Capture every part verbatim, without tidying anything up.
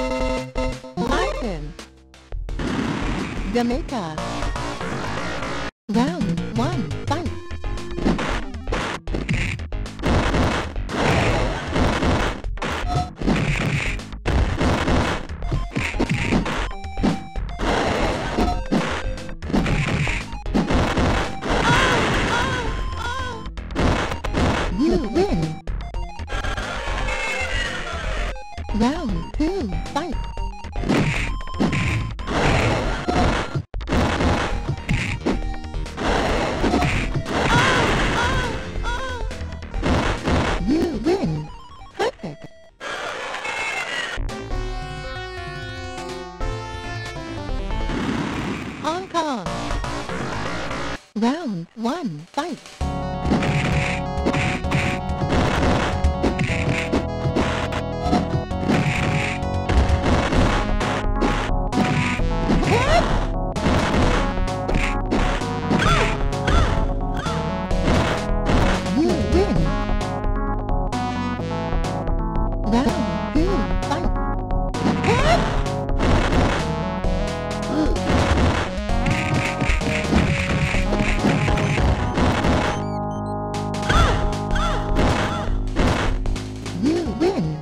Martin. Jamaica. Round one, fight. You win. Round two, fight. You win. Perfect. Hong Kong. Round one, fight. Round two, fight. You win.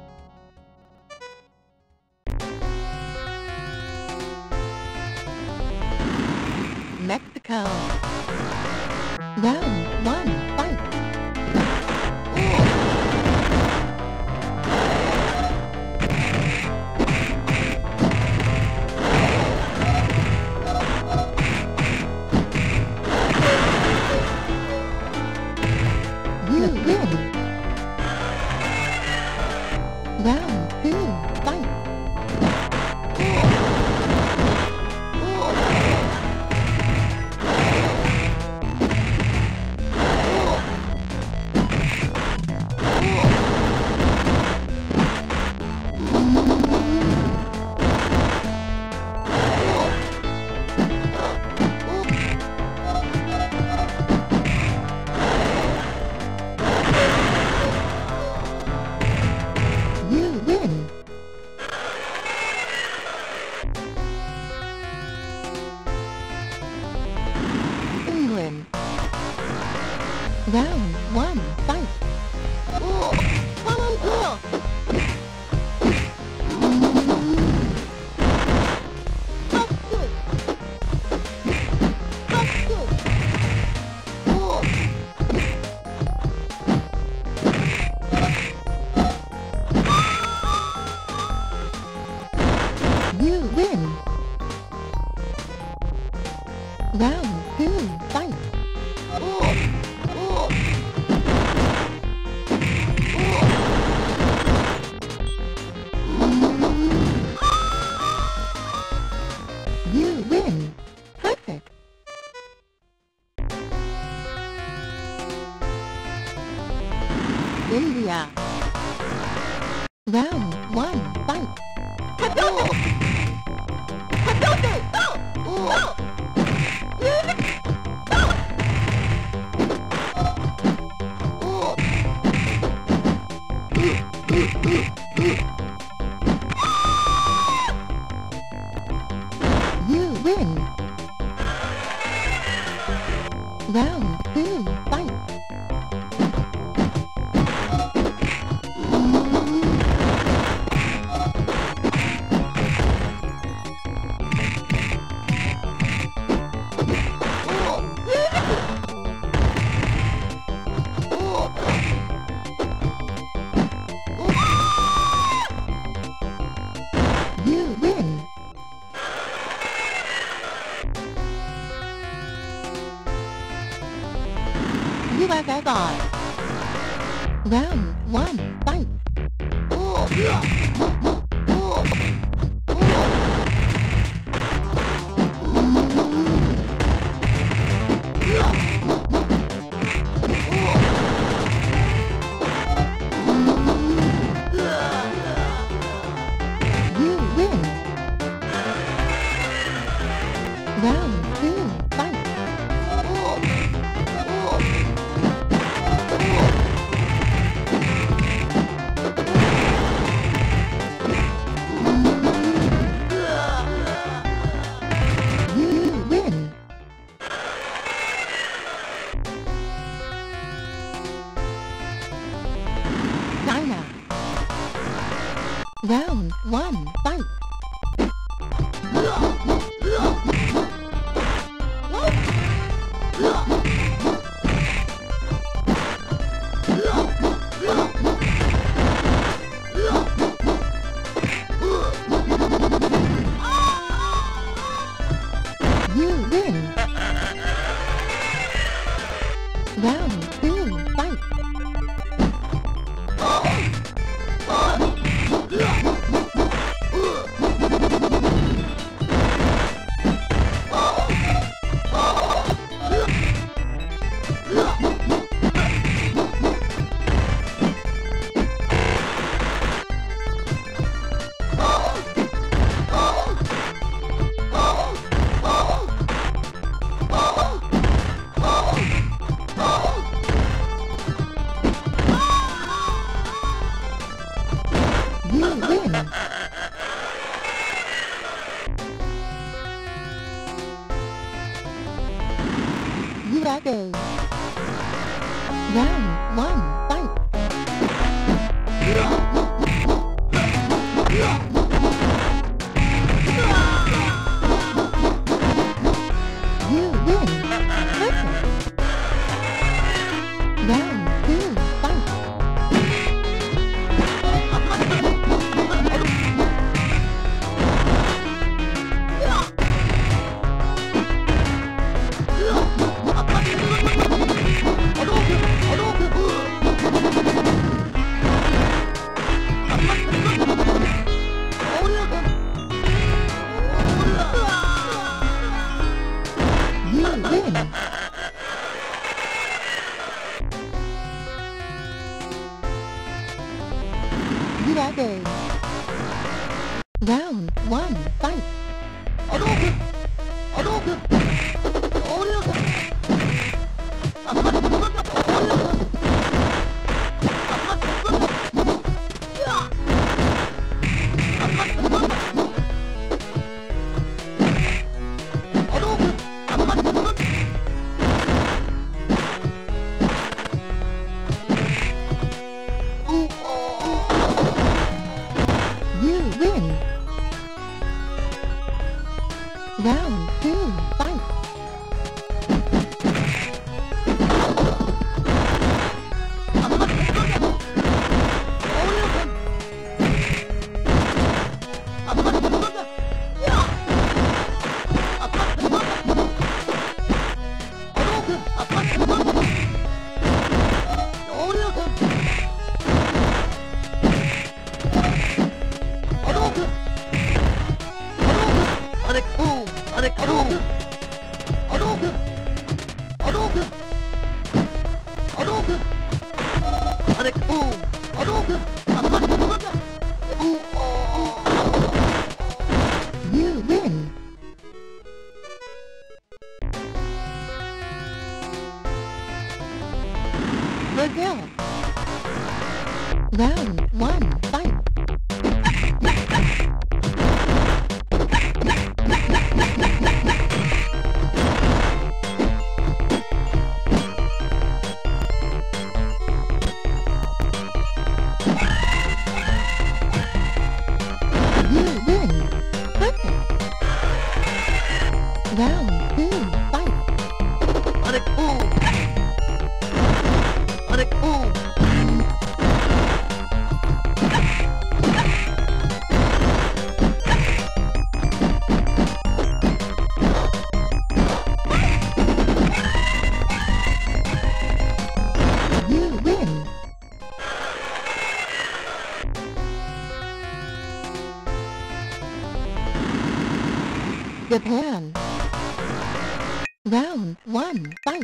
Mexico. Round one, fight. You win. Round two, fight. You win. England. Round one, fight. Come on, girl. That's good. That's good. You win. Round two, fight. You win. Perfect. India. Round one, fight. Hadouken! Hadouken! Go! Go! You win. Round two, fight. You win. U S S R. Round one, fight. You win. Round two, fight. Round one, fight! You win! Round two, fight! Juggle. Round one, fight! You win! Perfect! Round two, fight! Juggle. Round one, fight! You win! Round two, fight! You win! Guile. Round one, fight! You win! Perfect! Round two, fight! You win! Japan. Round one, fight!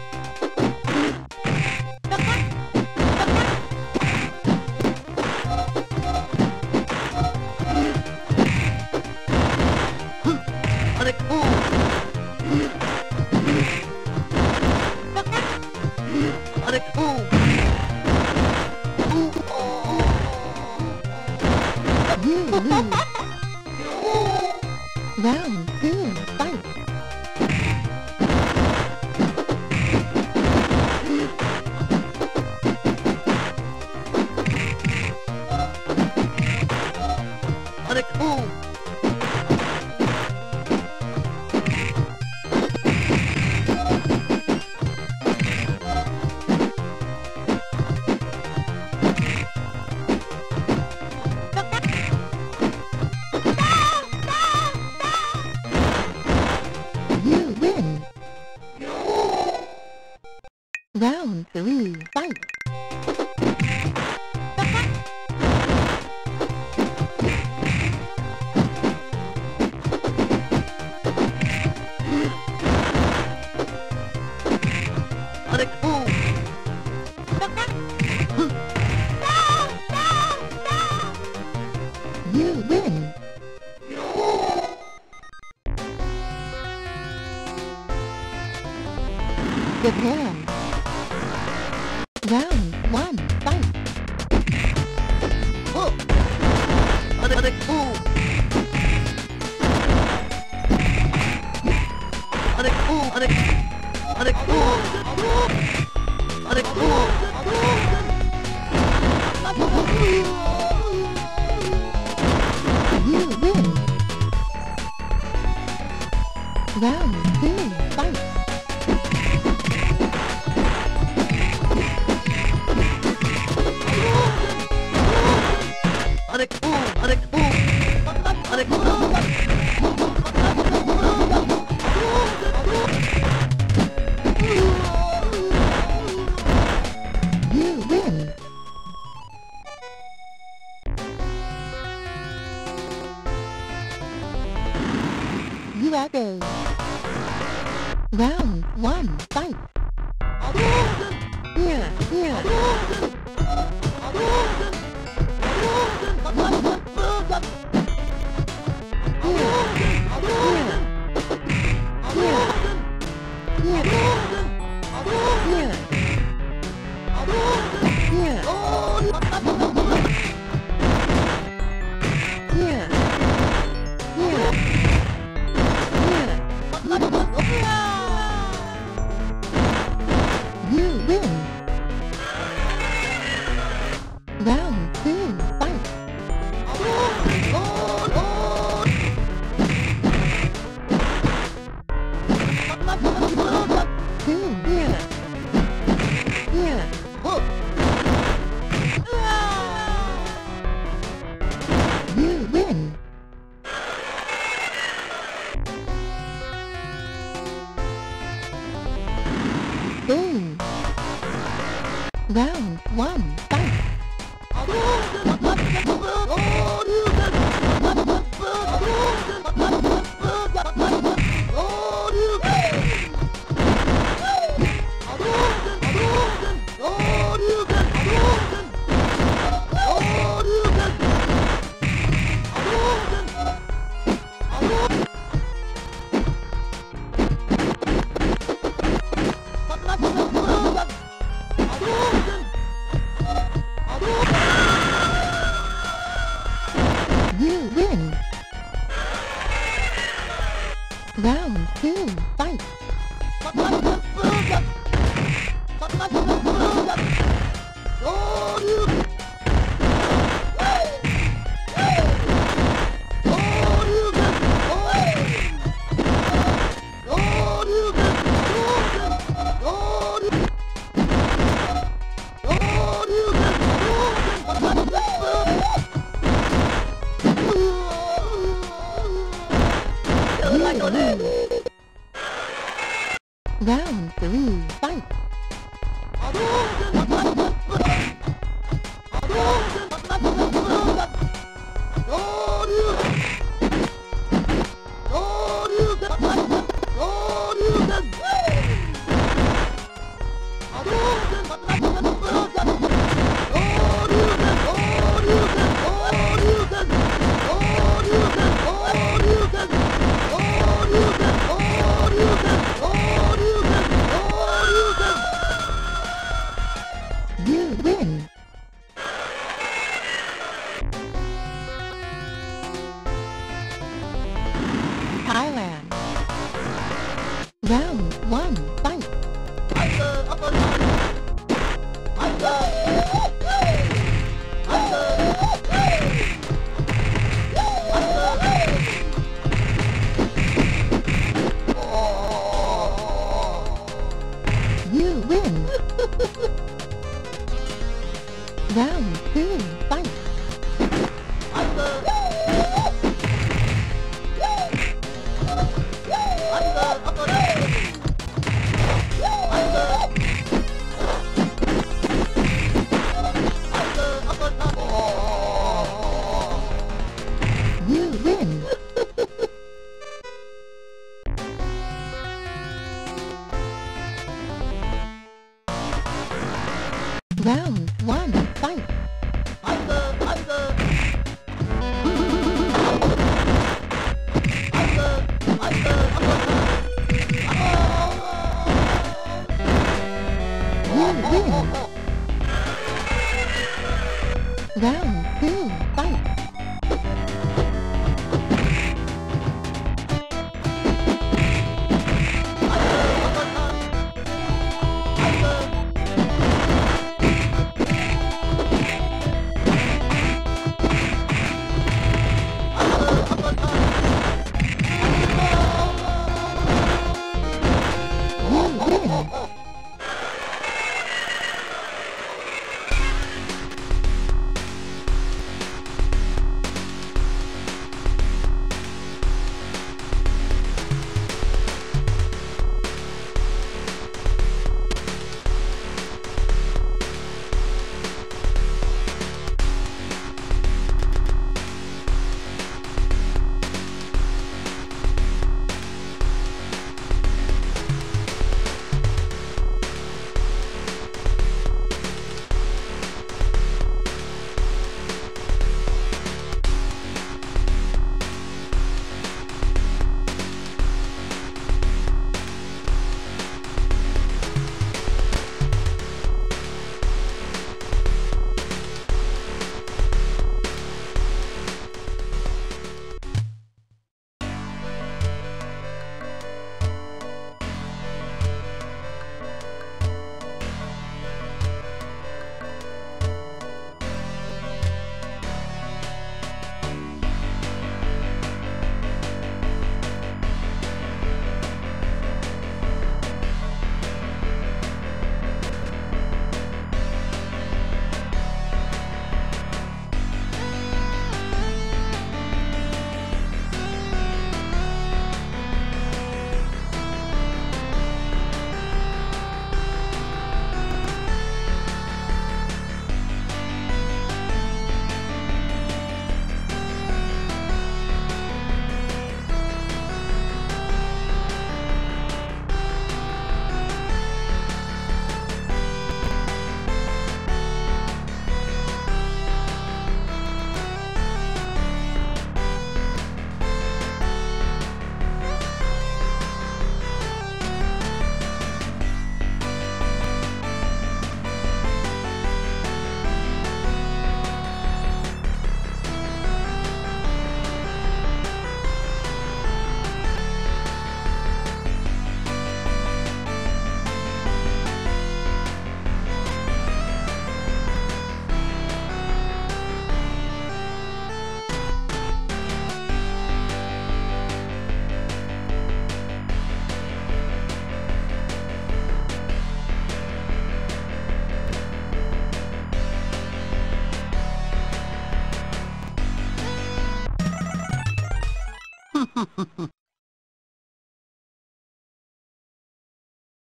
You lose. Round two, fight! You win. Round three, fight. You win. Japan. Round one, fight. You win. Round two, fight. You win. You are go. Round one, fight. Here, here. You win. Round two, fight. Two, here. Here. You win. Boom. Round one, fight. You win. Round two, fight. Round three, fight. You win. Thailand. Round one, fight. You win. Round one, fight. You win. Round two, fight.